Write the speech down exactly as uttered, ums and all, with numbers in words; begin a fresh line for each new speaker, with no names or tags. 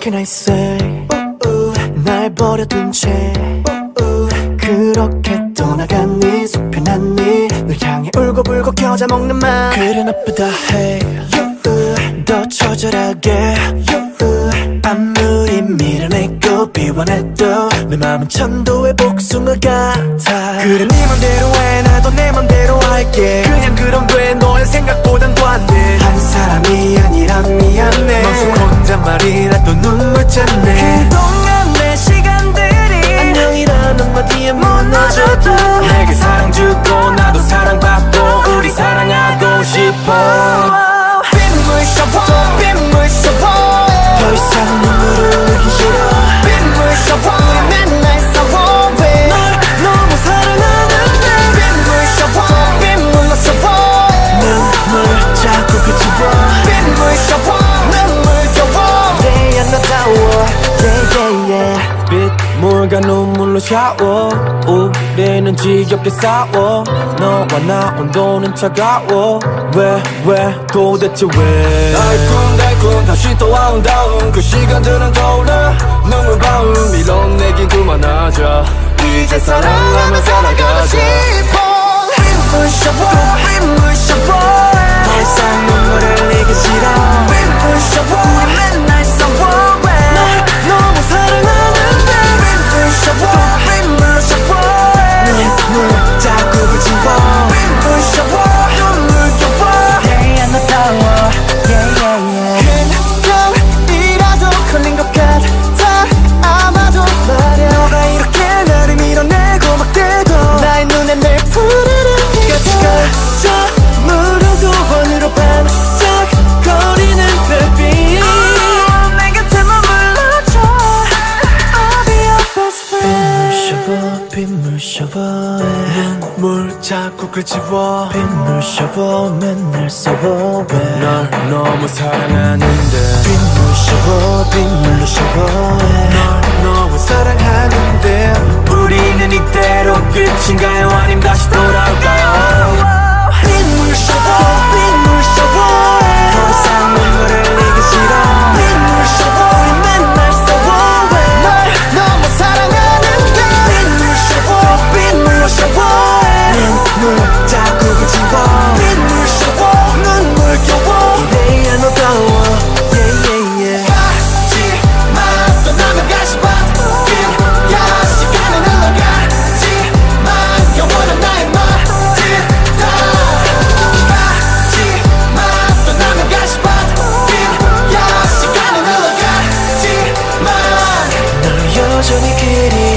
can I say ooh, 날 버려둔 채 ooh, 그렇게 떠나갔니 속편했니 널 향해 울고불고 겨자 먹는 맘 그래 나쁘다 해 you, 더 처절하게 you, 아무리 밀어내고 비워내도 내 맘은 천도의 복숭아 같아 그래 네 맘대로 해 나도 내 맘대로 할게 그냥 그럼 돼 너의 생각보단 더 안 돼 한 사람이 아니라 미안해 멍석 혼잣말이라도 눈물 찼네 그동안 내 시간들이 안녕이란 한마디에 무너져도 내게 사랑 주고 나도 사랑받고 우리 사랑하고 싶어 빗물 셔버 빗물 셔버 더 이상 눈물을 흘리기 싫어 빗물 셔버 우리 맨날 싸워 왜 널 너무 사랑하는데 빗물 셔버 빗물로 셔버 눈물 자꾸 그치워 빗물 셔버 눈물 겨워 내 안나다워 yeah yeah yeah 빗물과 눈물로 샤워 우리는 지겹게 싸워 너와 나 온도는 차가워 왜 왜 도대체 왜 달콤달콤 다시 또 아름다운 그 시간들은 떠올라 눈물 바움 밀어내긴 그만하자 이제 사랑하며 살아가자 빗물 셔버 빗물 셔버 더 이상 눈물을 흘리기 싫어 빗물 셔버 우리 맨날 싸워 널 너무 사랑하는데 빗물 셔버 빗물 셔버 눈물 자꾸 그치워 빗물 셔버 눈물 겨워 yeah 안나다워 yeah yeah yeah 그냥이라도 걸린 것 같아 아마도 말야 너가 이렇게 나를 밀어내고 막 대도 나의 눈에 늘 푸르른 빛깔 저 무릎 두 번으로 반짝거리는 별빛 내 곁에 머물러줘 I'll be your best friend 빗물 셔버 빗물 셔버 눈물 자꾸 그치워 빗물 셔버 맨날 써워 널 너무 사랑하는데 빗물 셔버 빗물로 셔버 널 너무 사랑하는데 우리는 이대로 끝인가요 아님 다시 돌아올까요 빗물 셔버 빗물 셔버 더 이상 눈물을 흘리기 싫어 빗물 셔버 우리 맨날 싸워 널 너무 사랑하는데 빗물 셔버 빗물로 셔버 눈물 자꾸 그치워 빗물 셔버 눈물 겨워 이래 안아다워 yeah yeah yeah 가지마 떠나면 가시 바뀌야 시간은 흘러가지만 영원한 나의 말들다 가지마 떠나면 가시 바뀌야 시간은 흘러가지만 널 여전히 그리